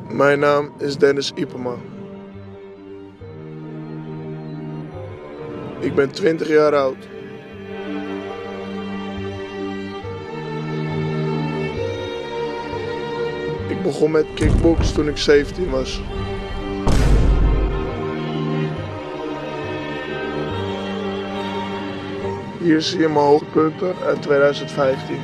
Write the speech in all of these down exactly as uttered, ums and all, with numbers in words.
Mijn naam is Dennis Ipema. Ik ben twintig jaar oud. Ik begon met kickbox toen ik zeventien was. Hier zie je mijn hoogtepunten uit tweeduizend vijftien.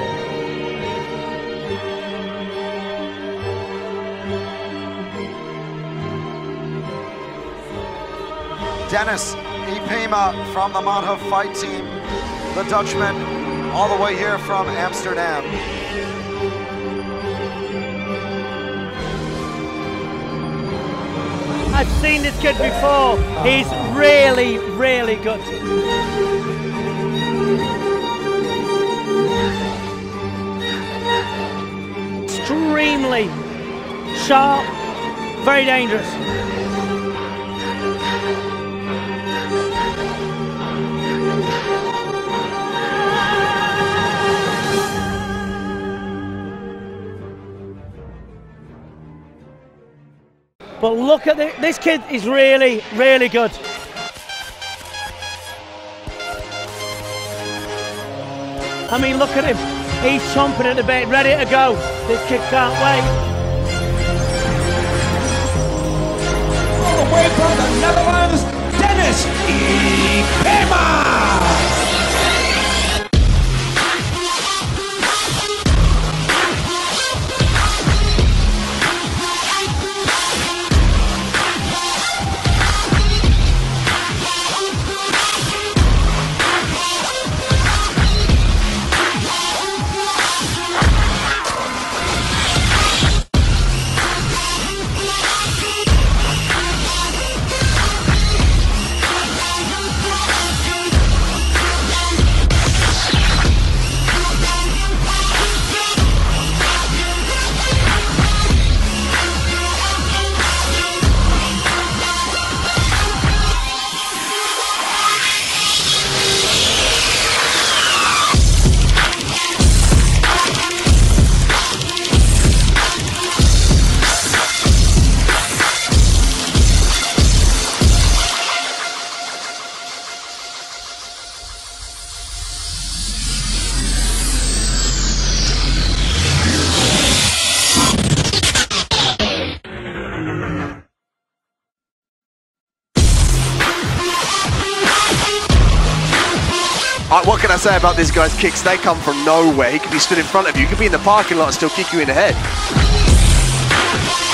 Dennis Ipema from the Manhoef fight team, the Dutchman, all the way here from Amsterdam. I've seen this kid before. He's really, really good. Extremely sharp, very dangerous. But look at this, this kid is really, really good. I mean, look at him. He's chomping at the bit, ready to go. This kid can't wait. All the way from the Netherlands, Dennis Ipema! Uh, what can I say about this guy's kicks? They come from nowhere. He could be stood in front of you, he could be in the parking lot and still kick you in the head.